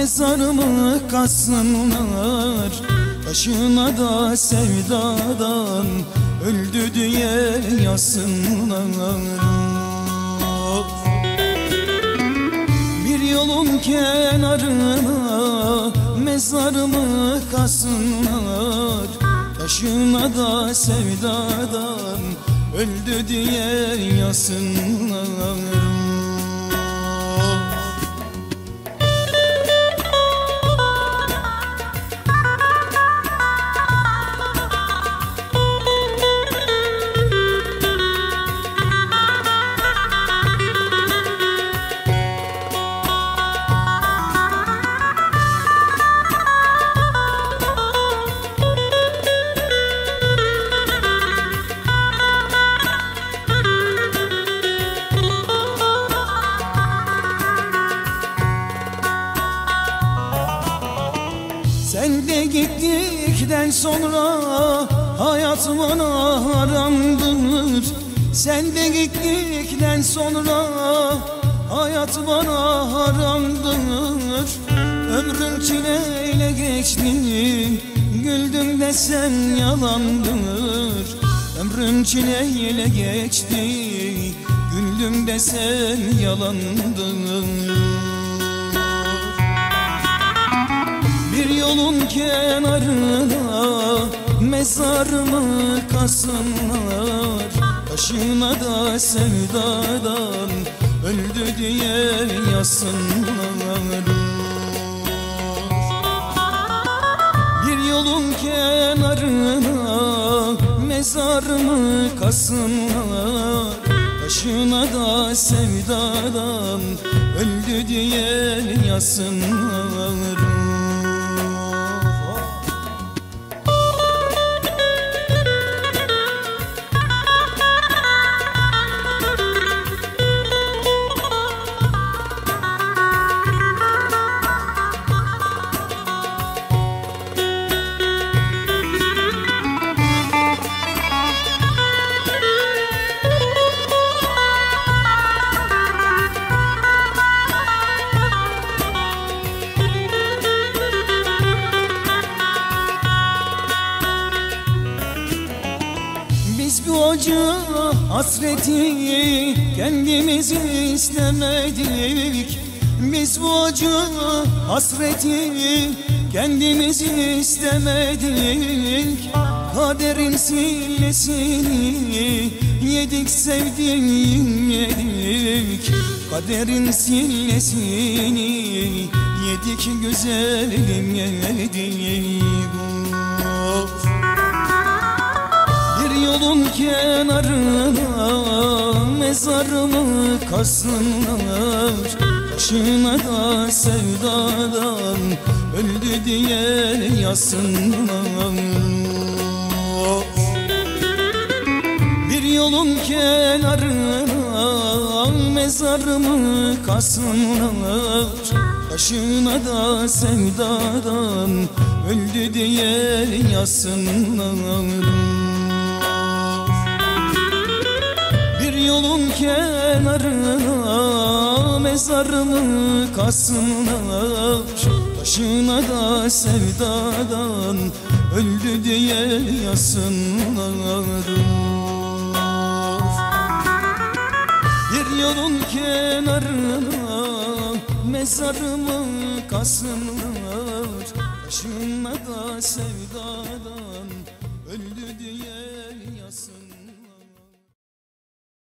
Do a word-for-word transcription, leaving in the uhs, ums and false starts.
mezarımı kazsınlar, taşına da sevdadan öldü diye yazsınlar. Bir yolun kenarına mezarımı kazsınlar, taşına da sevdadan öldü diye yazsınlar. Sen de gittikten sonra hayat bana haramdır. Sen de gittikten sonra hayat bana haramdır. Ömrüm çileyle geçti, güldüm desem yalandır. Ömrüm çileyle geçti, güldüm desem yalandır. Bir yolun kenarına mezarımı kazsınlar, taşına da sevdadan öldü diye yazsınlar. Bir yolun kenarına mezarımı kazsınlar, taşına da sevdadan öldü diye yazsınlar. Biz bu acı hasreti kendimiz istemedik. Biz bu acı hasreti kendimiz istemedik. Kaderin sillesini yedik, sevdiğim yedik. Kaderin sillesini yedik, güzelim yedik. Yolun kenarına mezarımı kazsınlar, taşına da sevdadan öldü diye yazsınlar. Bir yolun kenarına mezarımı kazsınlar, taşına da sevdadan öldü diye yazsınlar. Bir yolun kenarına mezarımı kazsınlar, taşına da sevdadan öldü diye yazsınlar. Bir yolun kenarına mezarımı kazsınlar, taşına da sevdadan öldü diye yazsınlar.